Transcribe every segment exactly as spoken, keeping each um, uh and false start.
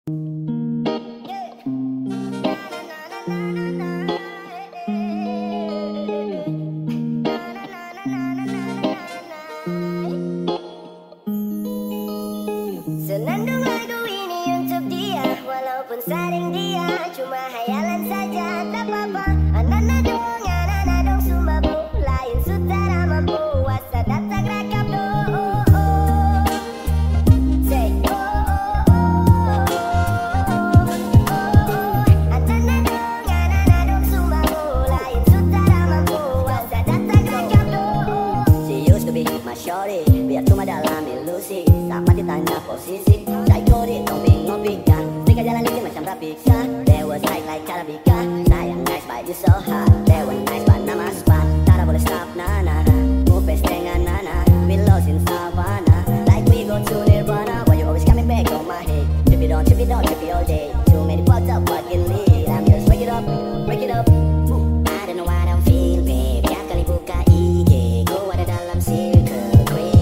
Senandung lagu ini untuk dia, walaupun sering dia cuma hayalan saja, tak apa-apa. Ananadong, ananadong sumbabu, lain sutara mampu, wasa datang rakap do. Oh, oh. Say oh, oh, oh, oh, oh. Ananadong, ananadong sumbabu, lain sutara mampu, wasa datang rakap do. She used to be my shorty, biar cuma dalam ilusi. Sama ditanya posisi, saya kode dong bingung pika. Mereka jalan licin macam rapika. They was like like Karabika. Sayang nice but you so hot. They were nice but nama spot. Tak boleh stop nana. Mupes dengan nana. We lost in savannah. Like we go to Nirvana. Why you always coming back on my head? Trip it on, trip it on, trip it all day. Too many parts of fucking lead. I'm just break it up, break it up. I don't know what I'm feel, babe. Tiap kali buka I G, gua ada dalam circle.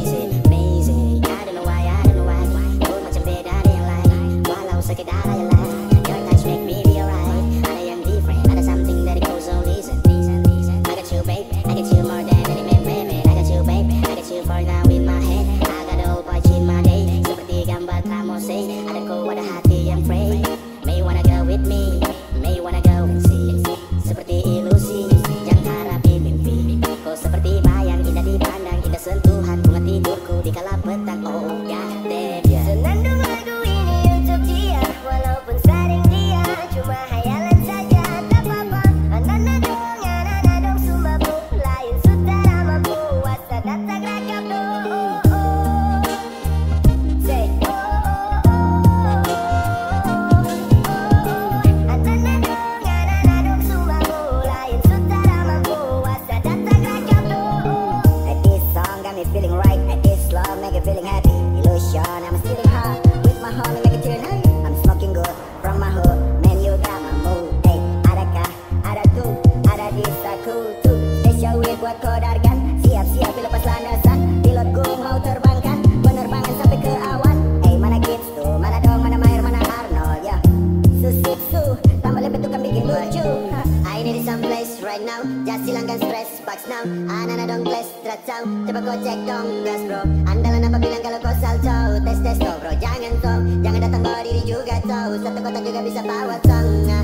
Sakit darah ya lah, your touch make me feel right. Ada yang different, ada something that it goes so listen. I got you babe, I got you more than any man, man, man. I got you babe, I got you for now in my head. I got the old boy in my day, seperti gambar Tramose. Ada ku ada hati yang free. May wanna go with me, may wanna go and see. Seperti ilusi, yang harapi mimpi. Kau seperti bayang, indah dipandang, indah sentuhan bunga tidurku di kala petang. Oh god damn yeah. Senandung lagu ini untuk dia, walaupun sering dia cuma hayalan saja, tak apa-apa. Ananadong, ananadong sumbabu, lain sutara mampu, wasa datang rakap do. Oh, oh. Say oh, oh, oh, oh, oh. Ananadong, ananadong sumbabu, lain sutara mampu, wasa datang rakap do. Like this song got me feeling right, like this love make me feeling happy. Illusion, I'm stealing heart with my heart, make it till night. I'm smoking good from my hood, man you got my mood. Hey, ada kah, ada tuh, ada di saku tuh. Special way buat kau dargan, siap-siap lepas landasan. Pilotku mau terbangkan, penerbangan sampai ke awan. Hey, mana kids tuh, mana dong, mana Maher, mana Arnold ya. Susik su, tambah lepet tukang bikin lucu. I need some place right now, just hilangkan stress, box now. Ananadong glass, teracau, coba kau cek dong gas bro. Andalan apa bilang kalau kau salto, tes tes toh bro, jangan toh, jangan datang bawa diri juga toh. Satu kotak juga bisa bawa song.